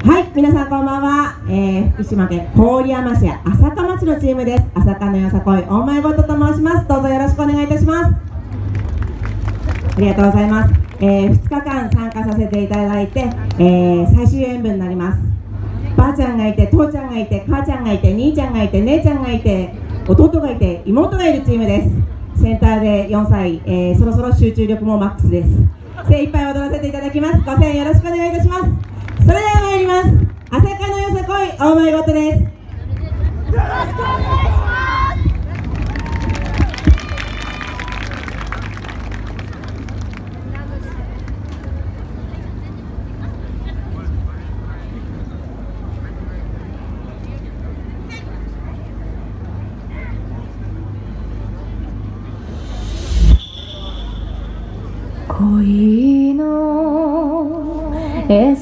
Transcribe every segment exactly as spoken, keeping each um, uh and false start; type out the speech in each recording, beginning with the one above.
はい、皆さんこんばんは、えー、福島県郡山市朝霞町のチームです。朝霞のよさこい大前ごとと申します。どうぞよろしくお願いいたします。ありがとうございます。えー、ふつかかん参加させていただいて、えー、最終演舞になります。ばあちゃんがいて、父ちゃんがいて、母ちゃんがいて、兄ちゃんがいて、姉ちゃんがいて、弟がいて、妹がいるチームです。センターでよんさい、えー、そろそろ集中力もマックスです。精一杯踊らせていただきます。ご声援よろしくお願いいたします。それでは参ります。朝霞のよさこい大前ごとです。よろしくお願いします。 恋の絵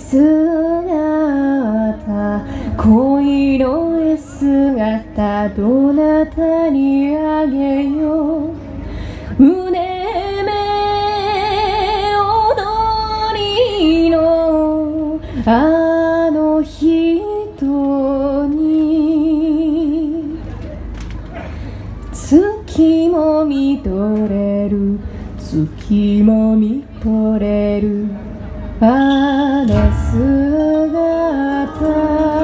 姿、恋の絵姿、どなたにあげよう。うねめ踊りのあの人に、月も見とれる、月も見とれるあの姿。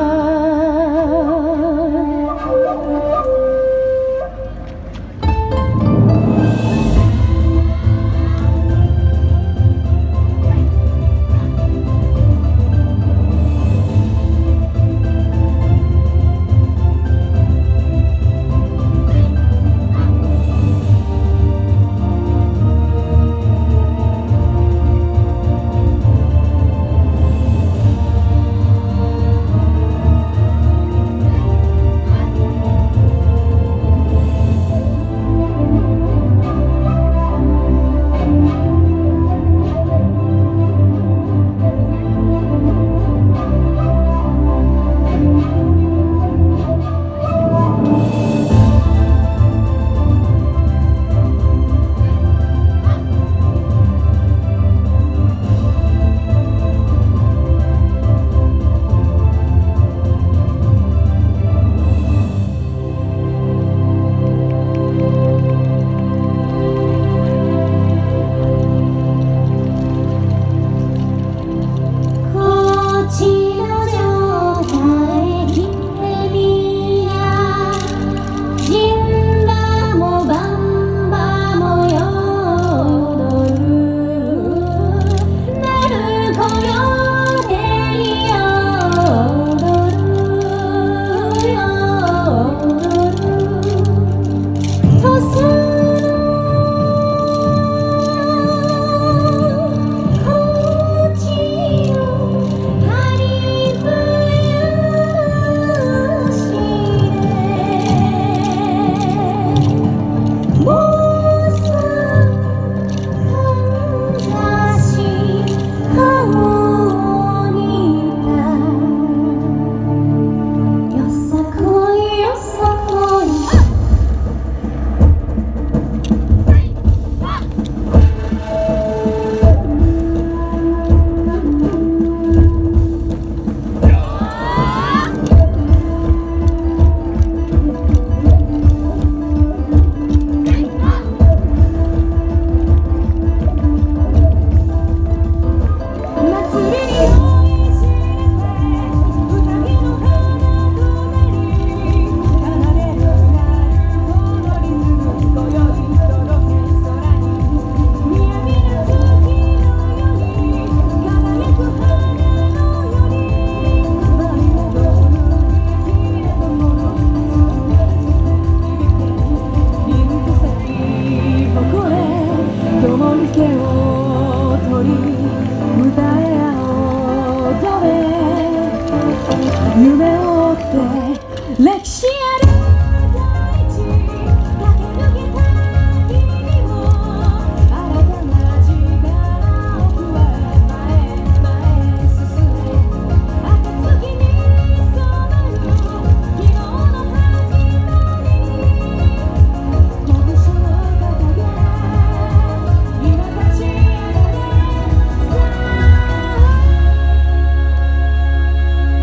夢を追って歴史ある大地駆け抜けた君も新たな力を加え前へ前へ進め暁に染まる昨日の始まり拳を掲げ今立ち上がれさあ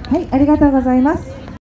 はい、ありがとうございます。